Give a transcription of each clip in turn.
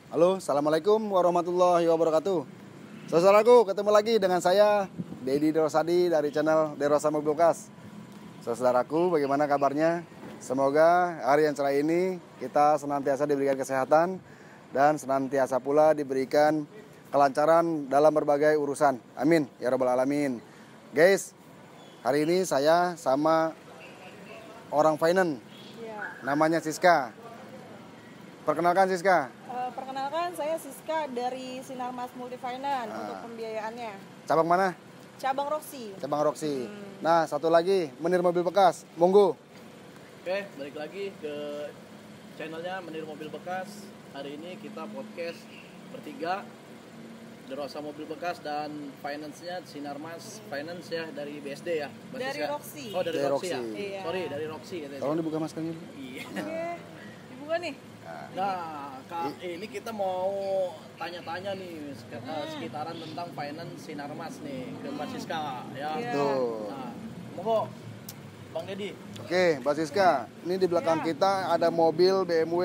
Halo, assalamualaikum warahmatullahi wabarakatuh. Saudaraku, ketemu lagi dengan saya Dedi Derosadi dari channel Derosa Mobil Bekas. Saudaraku, bagaimana kabarnya? Semoga hari yang cerah ini kita senantiasa diberikan kesehatan dan senantiasa pula diberikan kelancaran dalam berbagai urusan. Amin ya rabbal alamin. Guys, hari ini saya sama orang finance. Namanya Siska. Perkenalkan Siska. Perkenalkan, saya Siska dari Sinarmas Multifinance untuk pembiayaannya. Cabang mana? Cabang Roxy. Cabang Roxy. Nah, satu lagi, Menir Mobil Bekas. Monggo. Oke, balik lagi ke channelnya Menir Mobil Bekas. Hari ini kita podcast bertiga, Derosa Mobil Bekas dan finance-nya Sinarmas Finance ya, dari BSD ya. Dari Roxy. Oh, dari Dari Roxy ya. Roxy. Iya. Sorry, dari Roxy katanya. Tolong dibuka maskernya. Iya. Oke, dibuka nih. Nah, ini kita mau tanya-tanya nih sekitaran tentang finance Sinarmas nih ke Mbak Siska ya. Iya. Tuh. Nah, monggo Bang Dedi. Oke, Mbak Siska. Ini di belakang kita ada mobil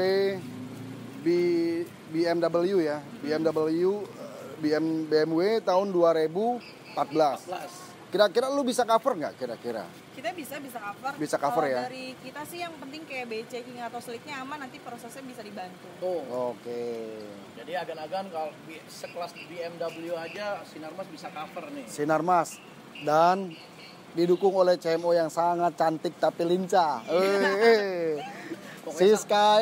BMW ya. BMW tahun 2014. 14. Kira-kira lu bisa cover nggak kira-kira? Kita bisa cover. Bisa cover Kalau ya? dari kita sih yang penting kayak BI checking atau sliknya aman, nanti prosesnya bisa dibantu. Tuh. Oke. Jadi agan-agan kalau sekelas BMW aja Sinarmas bisa cover nih. Sinarmas dan didukung oleh CMO yang sangat cantik tapi lincah. Siska,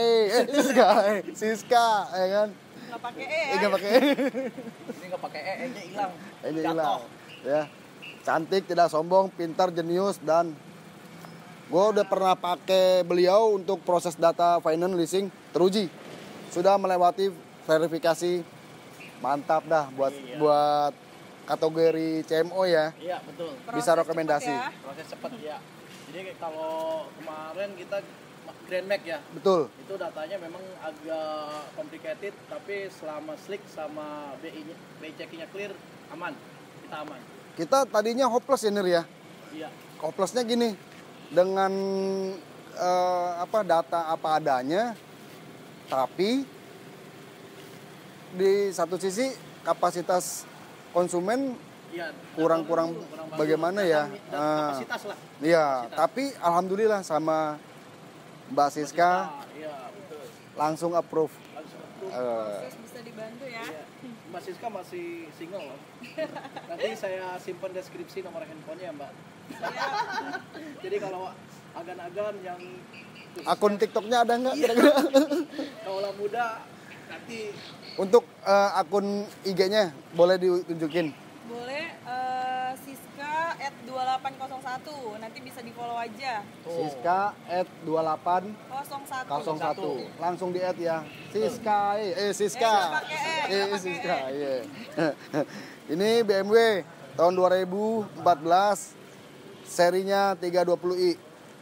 ya kan? Nggak pakai E ya. Nggak pakai. Ini nggak pakai nya hilang. Ini Jatuh. hilang. Ya. Cantik, tidak sombong, pintar, jenius, dan gue udah pernah pakai beliau untuk proses data finance leasing teruji. Sudah melewati verifikasi, mantap dah buat kategori CMO ya. Iya betul. Bisa Proses rekomendasi. cepet ya. Proses cepat ya. Jadi kalau kemarin kita Grand Max ya, Betul. itu datanya memang agak complicated, tapi selama slick sama BI checkingnya clear, aman. Kita aman. Kita tadinya hopeless ya Nir ya. Iya. Hopelessnya gini, dengan data apa adanya, tapi di satu sisi kapasitas konsumen Iya. kurang bagus. bagaimana ya? Kapasitas lah. Iya, Kapasitas. tapi alhamdulillah sama Mbak Siska Iya betul. langsung approve. Langsung approve. Proses bisa dibantu ya. Iya. Mbak Siska masih single loh. Nanti saya simpan deskripsi nomor handphonenya Mbak. Siap. Jadi kalau agan-agan yang Akun TikToknya ada nggak? Iya. kira-kira? kaulah muda nanti Untuk akun IG-nya boleh ditunjukin. Boleh Siska @2801. Nanti bisa di-follow aja. Siska @2801. 01. Langsung di add ya. Siska, Siska. Nggak pakai Siska, iya. Ini BMW tahun 2014 serinya 320i.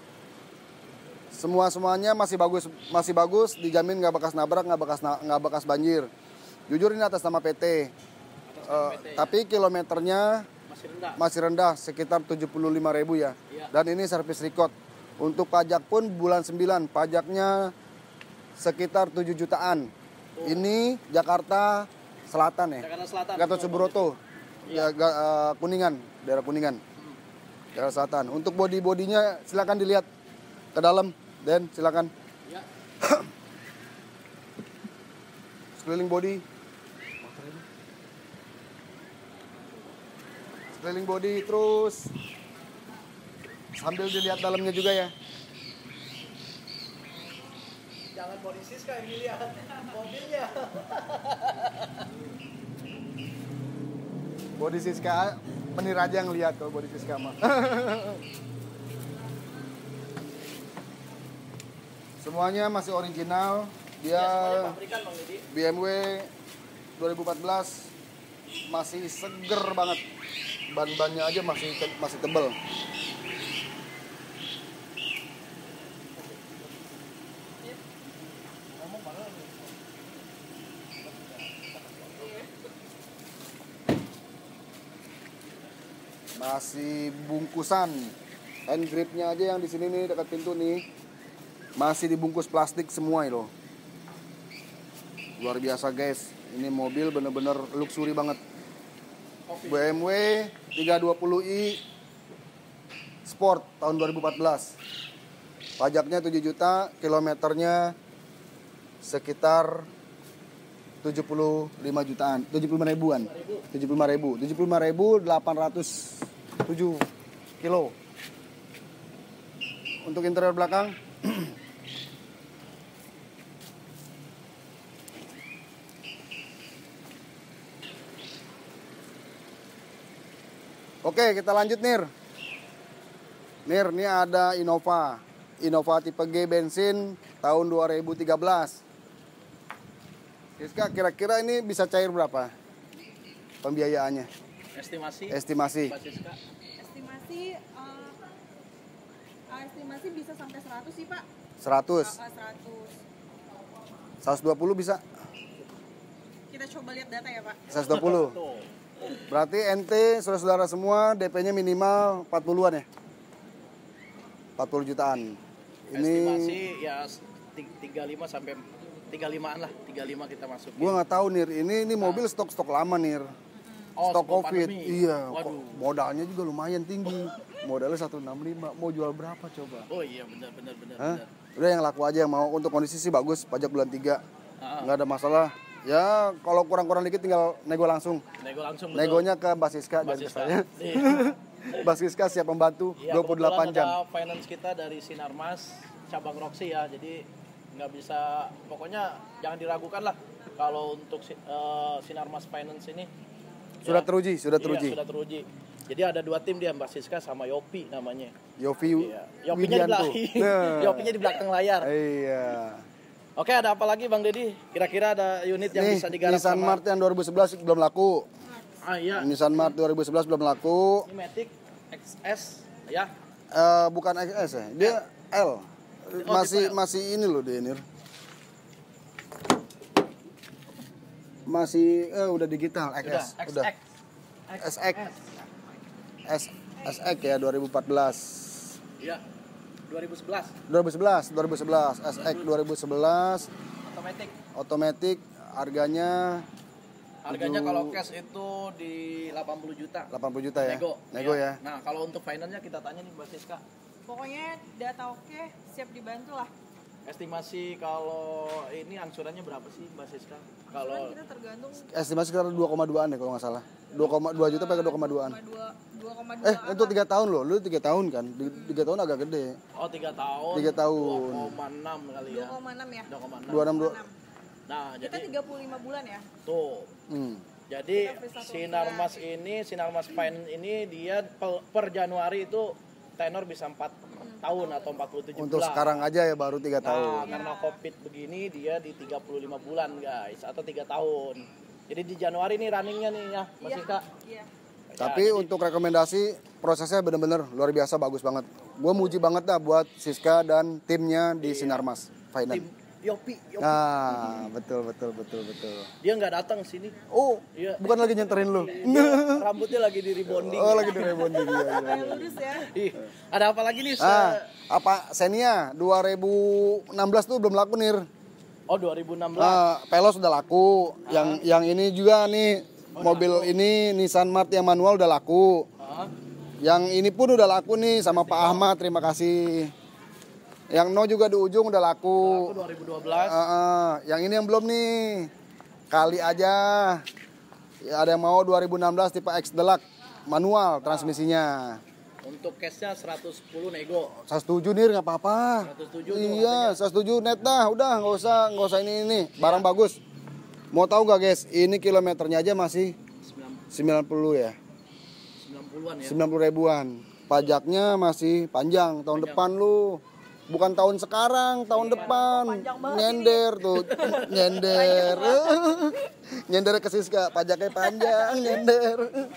Semuanya masih bagus, dijamin nggak bekas nabrak, nggak bekas banjir. Jujur ini atas nama PT. Tapi kilometernya masih rendah sekitar 75.000 ya. Iya. Dan ini servis record. Untuk pajak pun bulan 9 pajaknya sekitar 7 jutaan. Ini Jakarta Selatan ya. Jakarta Selatan. Gatot Subroto. Iya. Kuningan, daerah Kuningan. Jakarta Selatan. Untuk bodinya silakan dilihat ke dalam dan silakan. Ya. Sekeliling body terus sambil dilihat dalamnya juga ya. Jangan body Siska yang dilihat, mobilnya. Body Siska Menir aja yang lihat kalau body Siska mah. Semuanya masih original. Dia Semuanya pabrikan Bang Dedi. BMW 2014 masih seger banget. Ban-bannya aja masih tebel. Masih bungkusan. Hand gripnya aja yang di sini nih dekat pintu nih masih dibungkus plastik semua itu. Luar biasa guys. Ini mobil bener-bener luxury banget. BMW 320i Sport tahun 2014. Pajaknya 7 juta, kilometernya sekitar 75 jutaan, 75 ribuan. 75.807 kilo. Untuk interior belakang Oke, kita lanjut Nir. Nir, ini ada Innova tipe G bensin tahun 2013. Siska, kira-kira ini bisa cair berapa pembiayaannya? Estimasi. Mbak Siska. Estimasi bisa sampai 100 sih Pak. 100. 100. 120 bisa? Kita coba lihat data ya Pak. 120. Berarti ente saudara-saudara semua DP-nya minimal 40-an ya? 40 jutaan. Estimasi ya 35 sampai 35-an lah. 35 kita masukin. Gua nggak tahu Nir, ini mobil stok lama Nir. Stok Covid. pandemi. Iya, Waduh. modalnya juga lumayan tinggi. Modalnya 165. Mau jual berapa coba? Oh iya benar. Hah? Udah yang laku aja yang mau. Untuk kondisi sih bagus, pajak bulan 3. Nggak ada masalah. Ya, kalau kurang-kurang dikit tinggal nego langsung. Betul. Negonya ke Mbak Siska dan ke saya. Mbak Siska siap membantu Iya, 28 jam. ada finance kita dari Sinarmas cabang Roxy ya. Jadi nggak bisa, pokoknya jangan diragukan lah kalau untuk Sinarmas Finance ini. Sudah ya, teruji. Iya, sudah teruji. Jadi ada 2 tim dia, Mbak Siska sama Yopi namanya. Yofi Iya. Yopinya di belakang. Yopinya di belakang layar. Iya. Oke, ada apa lagi Bang Dedi? Kira-kira ada unit yang Nih, bisa digarap Nissan sama... Mart yang 2011 belum laku. Iya. Nissan Mart 2011 belum laku. Ini Matic XS ya. Bukan XS ya, dia L. Masih ini loh dia Nir. Masih udah digital XS. Udah. SX. SX ya 2014. Iya. 2011. 2011 SX 2011 otomatis harganya kalau cash itu di 80 juta. 80 juta ya. Nego ya. Nah, kalau untuk finance-nya kita tanya nih Mbak Siska. Pokoknya data oke, siap dibantu lah. Estimasi kalau ini angsurannya berapa sih Mbak Siska? Kalau Kita tergantung Estimasi sekitar 2,2an ya kalau nggak salah. 2,2 juta sampai 2,2an. 2,2 Itu 3 tahun loh. Lu 3 tahun kan? 3 tahun agak gede. oh 3 tahun. 3 tahun. 2,6 kali ya. 2,6 ya. 26. Nah, Kita jadi 35 bulan ya. tuh. Jadi Sinarmas Finance ini dia per Januari itu tenor bisa 4 tahun atau 47 Untuk bulan. sekarang aja ya baru 3 tahun. Nah, karena Covid begini dia di 35 bulan guys atau 3 tahun. Jadi di Januari nih runningnya nih ya, Mas Siska. Iya. Tapi untuk rekomendasi prosesnya bener-bener luar biasa bagus banget. Gue muji banget dah buat Siska dan timnya di Sinarmas Finance. Tim Yopi. Nah, betul. Dia nggak datang sini. Oh, Iya. bukan lagi nyenterin lu. Dia rambutnya lagi di rebonding. Oh, lagi di rebonding. Iya. Kayak lurus ya. Ih, ada apa lagi nih? Apa Xenia 2016 tuh belum laku Nir. Oh, 2016. Pelos udah laku. Yang ini juga nih mobil ini Nissan Mart yang manual udah laku. Yang ini pun udah laku nih sama Pak Ahmad, terima kasih. Yang No juga di ujung udah laku. 2012. Yang ini yang belum nih. Kali aja. Ya, ada yang mau 2016 tipe X Deluxe manual transmisinya. Untuk cashnya 110 nego. 107 Nir nggak apa-apa. 107 Iya, 107 net dah. Udah nggak usah ini. Barang bagus. Mau tahu nggak guys? Ini kilometernya aja masih 90 ya. 90-an ya. 90 ribuan. Pajaknya masih panjang tahun depan lu. Bukan tahun sekarang, tahun depan. Nyender tuh, nyender. Nyender ke Siska, pajaknya panjang, nyender.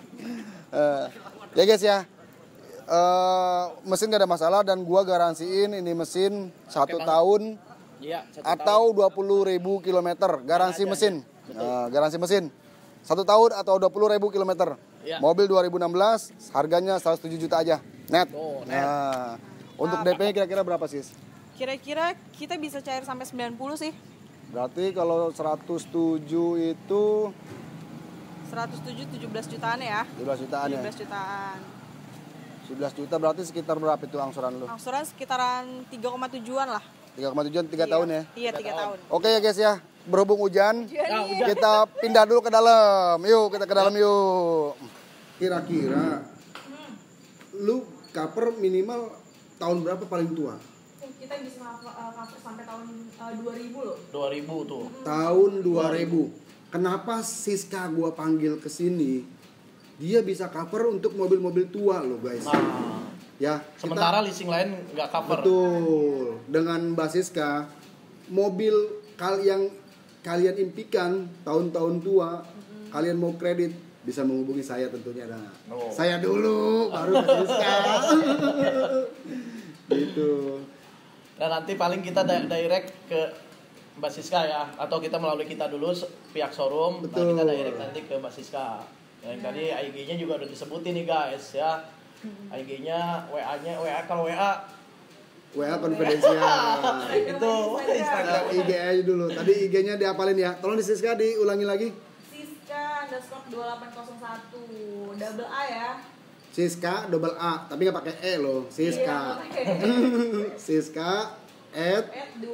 Ya guys ya. Mesin gak ada masalah dan gua garansiin ini mesin 1 tahun Iya, atau 20.000 kilometer garansi mesin. Garansi mesin 1 tahun atau 20.000 kilometer. Ya. Mobil 2016 harganya 107 juta aja net. Oh, net. Nah, untuk DP-nya kira-kira berapa sih? Kira-kira kita bisa cair sampai 90 sih. Berarti kalau 107 itu 107 17 jutaan ya. 17 jutaan ya. 17 jutaan. 11 juta berarti sekitar berapa itu angsuran lu? Angsuran sekitaran 3,7-an lah. 3,7 3 tahun ya. Iya, 3 tahun. Oke ya guys ya. Berhubung hujan, Nah, udah. kita pindah dulu ke dalam. Yuk, kita ke dalam yuk. Kira-kira lu cover minimal tahun berapa paling tua? Kita bisa cover sampai tahun 2000 loh. 2000 tuh. Tahun 2000. Kenapa Siska gua panggil ke sini? Dia bisa cover untuk mobil-mobil tua loh guys. Nah, Ya, sementara leasing lain nggak cover. betul. Dengan Mbak Siska, mobil yang kalian impikan tahun-tahun tua, kalian mau kredit bisa menghubungi saya tentunya. Nah, Oh. saya dulu baru Mbak Siska. Gitu. Dan nanti paling kita direct ke Mbak Siska ya, atau kita melalui kita dulu pihak showroom. Betul. Nah, kita direct nanti ke Mbak Siska. Yang tadi IG-nya juga udah disebutin nih guys ya. IG-nya, WA kalau WA WA konfidensial. itu Instagram. IG aja dulu. Tadi IG-nya diapalin ya. Tolong di Siska diulangi lagi. Siska_2801 double A ya. Siska double A, tapi nggak pakai E loh. Siska. Siska at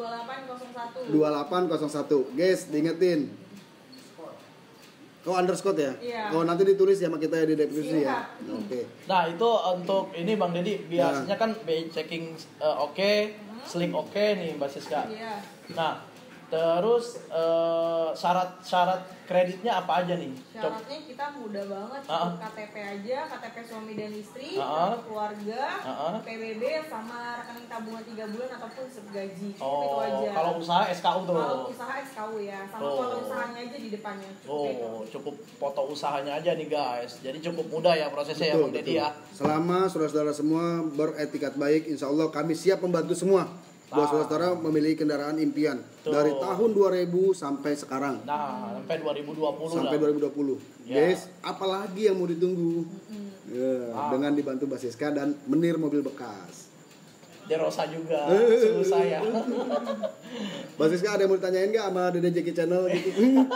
2801. 2801. Guys, diingetin. Kau underscore ya? Iya. Kau nanti ditulis ya sama kita ya di deskripsi ya. Oke. Nah itu untuk ini Bang Deddy biasanya kan checking oke, slick oke nih Mbak Siska. Iya. Nah terus syarat kreditnya apa aja nih? Syaratnya kita mudah banget, cukup KTP aja, KTP suami dan istri, kartu keluarga, PBB sama rekening tabungan 3 bulan ataupun gaji. Itu aja. Kalau usaha SKU tuh. Kalau usaha SKU ya, sama foto usahanya aja di depannya. Cukup foto usahanya aja nih guys. Jadi cukup mudah ya prosesnya ya Bang Deddy ya. Selama saudara-saudara semua beretikat baik, insya Allah kami siap membantu semua. Buat saudara memiliki kendaraan impian. Dari tahun 2000 sampai sekarang. Nah, sampai 2020 sampai lah. 2020. Ya. Guys, apalagi yang mau ditunggu? Ya, dengan dibantu Mbak Siska dan Menir mobil bekas. Derosa juga, suruh saya. Mbak Siska ada yang mau ditanyain nggak sama Dede Jeki Channel gitu?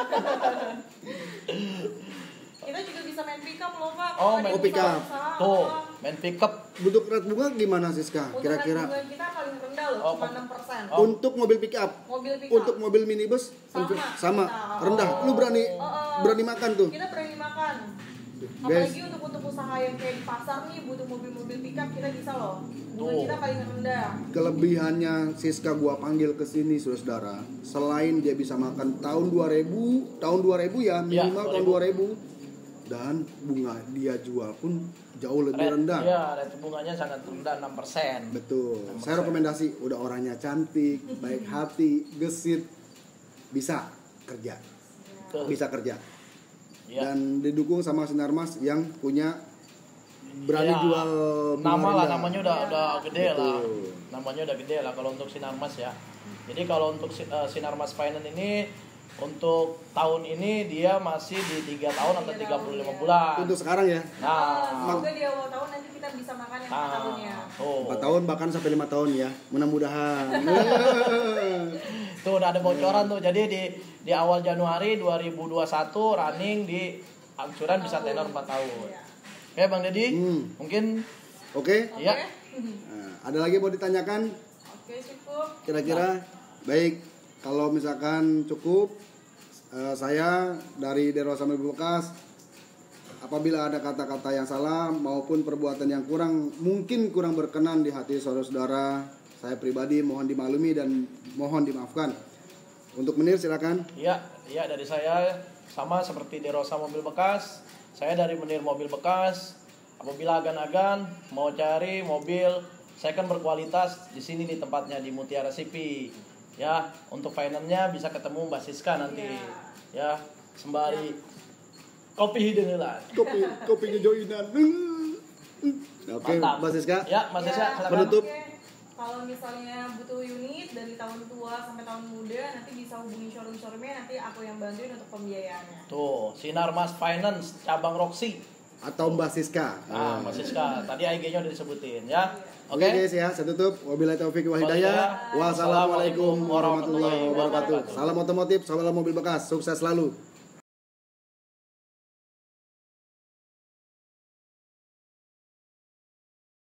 Kita juga bisa main pick up loh Pak. Oh, main pick up. Tuh, main pickup. Bentuk red bunga gimana Siska? Untuk Kira-kira tabungan kita paling rendah loh, cuma 6%. untuk mobil pick up, Mobil pick up. untuk mobil minibus sama rendah. Lu berani makan tuh. Kita berani makan. Guys. Apalagi untuk usaha yang kayak di pasar nih butuh mobil-mobil pickup kita bisa loh. Bunga kita paling rendah. Kelebihannya Siska gua panggil ke sini saudara. Selain dia bisa makan tahun 2000 ya minimal Ya, tahun 2000 dan bunga dia jual pun jauh lebih rendah. Iya, rate bunganya sangat rendah 6%. Betul. Saya rekomendasi udah orangnya cantik, baik hati, gesit, bisa kerja. Betul. Bisa kerja. Ya. Dan didukung sama Sinarmas yang punya berani Ya, jual bunga nama lah, rendah. namanya udah gede lah. Betul. Namanya udah gede lah kalau untuk Sinarmas ya. Jadi kalau untuk Sinarmas Finance ini untuk tahun ini dia masih di 3 tahun atau 35 bulan. Untuk sekarang ya. Nah, Semoga di awal tahun nanti kita bisa makan yang 4 tahunnya. tuh. 4 tahun bahkan sampai 5 tahun ya. Mudah-mudahan. Tuh udah ada bocoran tuh. Jadi di awal Januari 2021 running di angsuran bisa tenor 4 tahun. Oke Bang Deddy, mungkin Oke. ya. Nah, ada lagi mau ditanyakan? Oke, cukup. Kira-kira baik. Kalau misalkan cukup, saya dari Derosa Mobil Bekas, apabila ada kata-kata yang salah maupun perbuatan yang mungkin kurang berkenan di hati saudara-saudara, saya pribadi mohon dimaklumi dan mohon dimaafkan. Untuk Menir silakan. Iya dari saya sama seperti Derosa Mobil Bekas. Saya dari Menir Mobil Bekas. Apabila agan-agan mau cari mobil second berkualitas, di sini nih tempatnya di Mutiara City. Ya, untuk finance-nya bisa ketemu Mbak Siska nanti. Ya, sembari kopi hidangan. Kopinya joinan. Oke, Mantap. Mbak Siska. Ya, Mas Siska silakan. Penutup. Oke. Kalau misalnya butuh unit dari tahun tua sampai tahun muda, nanti bisa hubungi showroom-showroomnya, nanti aku yang bantuin untuk pembiayaannya. Tuh, Sinarmas Finance cabang Roxy. atau Mbak Siska. Mbak Siska. Tadi IG-nya udah disebutin ya. Oke guys ya, saya tutup. Wabillahi taufiq wal hidayah. Wassalamualaikum warahmatullahi wabarakatuh. Salam otomotif, salam mobil bekas. Sukses selalu.